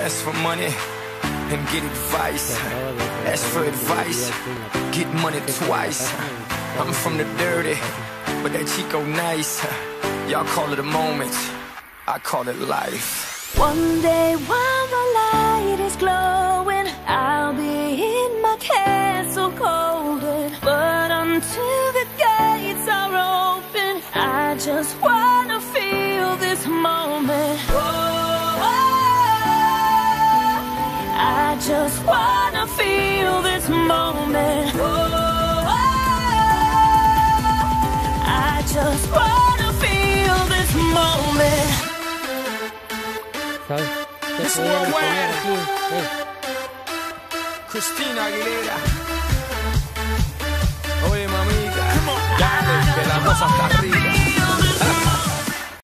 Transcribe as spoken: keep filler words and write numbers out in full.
ask for money and get advice. Ask for advice, get money twice. I'm from the dirty, but that Chico nice. Y'all call it a moment, I call it life. One day while the light is glowing, I'll be in my castle golden. But until the gates are open, I just wanna feel this moment. Whoa, I just wanna feel this moment. Whoa, I just wanna feel this moment. ¿Sabes? It's worldwide. Christina Aguilera. Oye, mamita, dale, que la cosa está arriba.